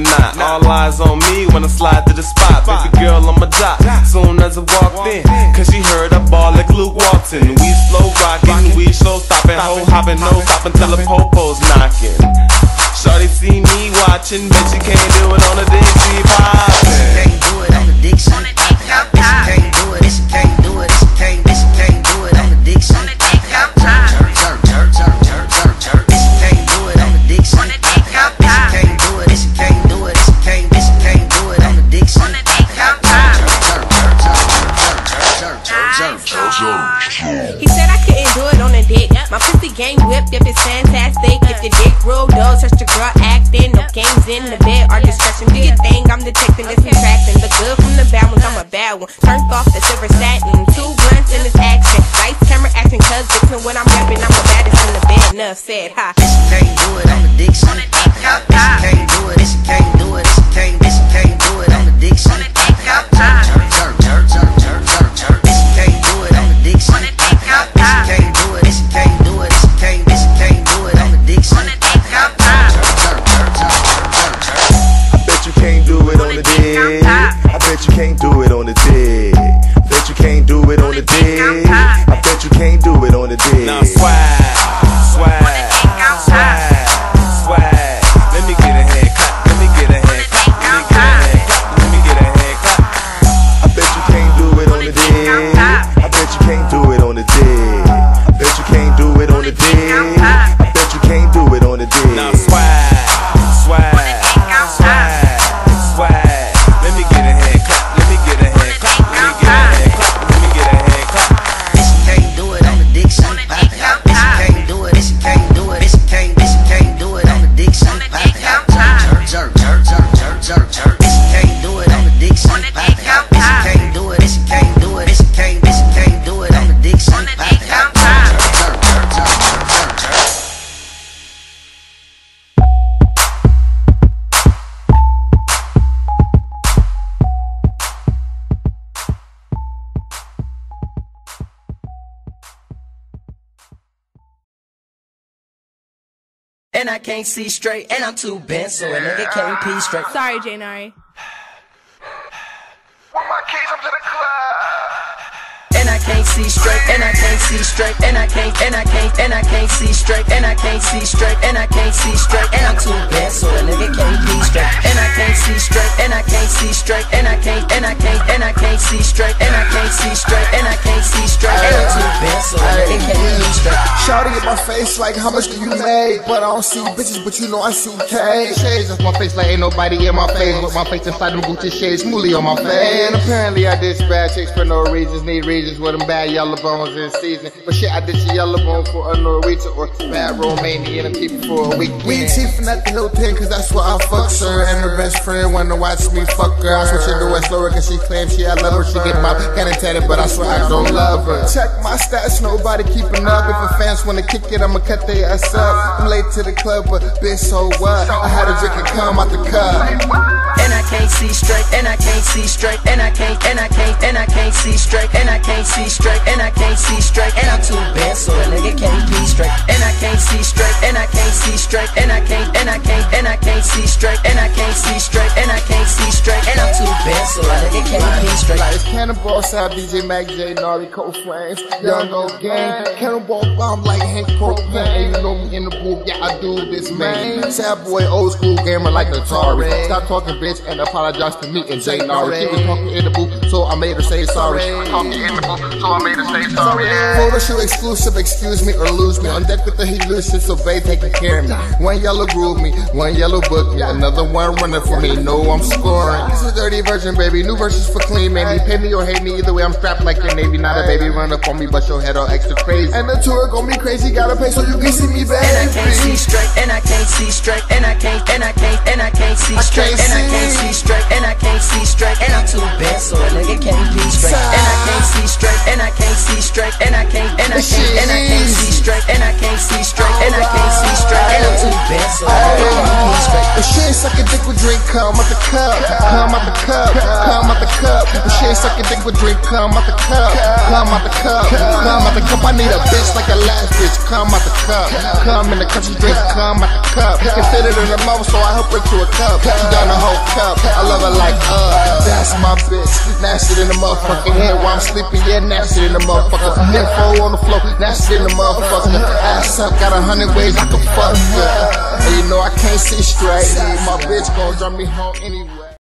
not. All eyes on me when I slide to the spot. Baby girl on my jock, soon as I walked in, cause she heard I ball like Luke Walton. We slow rockin', we slow stoppin', ho hoppin', no stoppin' till the popo's knockin'. Shawty see me watchin', bet she can't do it on the dick, she poppin'. She can't do it on the dick, she can't do it, she can't do it, she can't do it on the dick, she jerk, jerk, jerk, jerk, jerk, jerk, jerk. She can't do it on the dick, she can't do it, she can't do it, she can't do it on the dick, she jerk, jerk, jerk, jerk, jerk, jerk, jerk. He said I couldn't do it on the dick. My pussy game whipped if it's fantastic. If the dick real dull, search the girl acting. No games in the bed or discretion. Do your thing, I'm detecting this subtracting. The good from the bad ones, I'm a bad one. Turned off the silver satin. 2 blunts in this action. Lights, camera, action, cuz Dixon. When I'm rapping, I'm the baddest in the bed. Enough said, ha. She can't do it on the dick, she can't do it, she can't do it, she can't do it on the dick, she jerk, jerk, jerk, jerk, jerk, jerk, jerk. She can't do it on the dick, she can't do it, she can't do it, she can't do it on the dick, she jerk, jerk, jerk, jerk, jerk, jerk. I bet you can't do it on the dick. I bet you can't do it on the dick. Bet you can't do it on the dick. I bet you can't do it on the dick. Now swag, swag, swag, swag. Let me get a haircut, let me get a haircut, let me get a haircut. I bet you can't do it on the dick. I bet you can't do it on the dick. I bet you can't do it on the dick. I bet you can't do it on the dick. Now swag, swag, swag, swag. Let me get a haircut, let me get a haircut, let me get a haircut, let me get a haircut. She can't do it on the dick, she can't do it, she can't do it, she can't do it on the dick, she jerk, jerk, jerk, jerk, jerk, jerk. She can't do it on the dick, she can't do it, she can't do it, she can't do it on the dick, she jerk, jerk, jerk, jerk, jerk, jerk. And I can't see straight, and I'm too bent, so a nigga can't pee straight. Sorry, Janari. With my keys, I'm to the club. And I can't see straight, and I can't see straight, and I can't see straight, and I can't see straight, and I can't see straight, and I'm too bent, so a nigga can't pee straight. And I can't see straight, and I can't see straight, and I can't see straight, and I can't see straight, and I can't see straight, and I'm too bent, so a nigga can't pee straight. Shawty in my face like, how much do you make? But I don't see bitches, but you know I see K. Shades off my face like ain't nobody in my face. With my face inside them Gucci shades, smoothly on my face. And apparently I did bad chicks for no reasons. Need reasons with them bad yellow bones in season. But shit, I did your yellow bone for a Norwegian or bad Romanian and keep it for a week. We ain't teething at the Hilton, cause that's where I fuck her. And her best friend wanna watch me fuck her. I switch her to West Lower cause she claims she I love her. She get my cannon tatted, but I swear I don't love her. Check my stats, nobody keeping up. If a fans wanna kick it, I'ma cut their ass up. I'm late to the club, but bitch, so what? I had a drink and come out the cup. And I can't see straight, and I can't see straight, and I can't see straight, and I can't see straight, and I can't see straight, and I'm too bent, so a nigga can't pee straight. And I can't see straight, and I can't see straight, and I can't see straight, and I can't see straight, and I can't see straight, and I'm too bent, so a nigga can't pee straight. Like it's Cannonball South, DJ Mac, J, Nari, Cold Flames, Young Old Gang, Cannonball bomb like Hank Propane. You know me in the booth, yeah I do this man. Sad boy, old school gamer like Atari. Stop talking bitch and apologize to me and J Nari. She was talking in the booth, so I made her say sorry. Talking in the booth, so I made her say sorry. Photo shoot exclusive, excuse me or lose me. On deck with the Helusive, so babe taking care of me. One yellow groove me, one yellow book me, another one running for me. No, I'm scoring. This is a dirty version, baby. New versions for clean, man. You pay me or hate me, either way I'm strapped like your Navy. Not a baby run up on me, but your head all extra crazy. And the tour gon' be crazy, gotta pay so you can see me, baby. And I can't see straight, and I can't see straight, and I can't see straight, and I can't see straight, and I can't see straight, and I'm too bent, so a nigga can't pee straight. And I can't see straight, and I can't see straight, and I can't see straight, and I can't see straight, and I can't see straight, and I'm too bent, so a nigga can't pee straight. If she ain't sucking dick with drink, come out the cup. Come out the cup. Come out the cup. If she ain't sucking dick with drink, come out the cup. Come out the cup. Come out the cup. I need a bitch like the last bitch. Come out the cup. Come in the country drink. Come out the cup. Can fit it in the mouth, so I help her to a cup. She done a whole cup. I love her like that's my bitch. Nasty in the motherfucking head while I'm sleeping. Yeah, nasty in the motherfucker. Info on the floor. Nasty in the motherfucker. Ass up, got 100 ways I can fuck her. And you know I can't see straight. My bitch gon' drive me home anyway.